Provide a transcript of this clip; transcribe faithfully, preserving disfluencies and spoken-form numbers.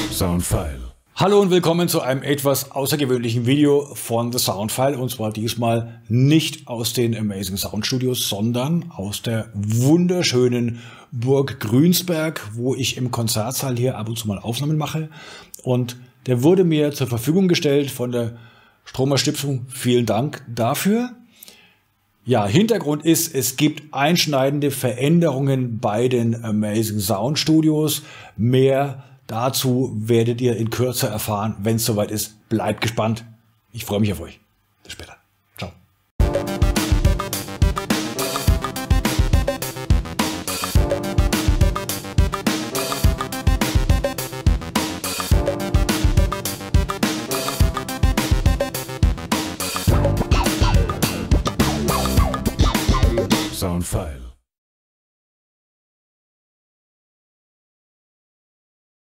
Soundfile. Hallo und willkommen zu einem etwas außergewöhnlichen Video von The Soundfile, und zwar diesmal nicht aus den Amazing Sound Studios, sondern aus der wunderschönen Burg Grünsberg, wo ich im Konzertsaal hier ab und zu mal Aufnahmen mache, und der wurde mir zur Verfügung gestellt von der Stromer Stiftung. Vielen Dank dafür. Ja, Hintergrund ist, es gibt einschneidende Veränderungen bei den Amazing Sound Studios. Mehr dazu werdet ihr in Kürze erfahren, wenn es soweit ist. Bleibt gespannt. Ich freue mich auf euch. Bis später. Ciao. Soundfile.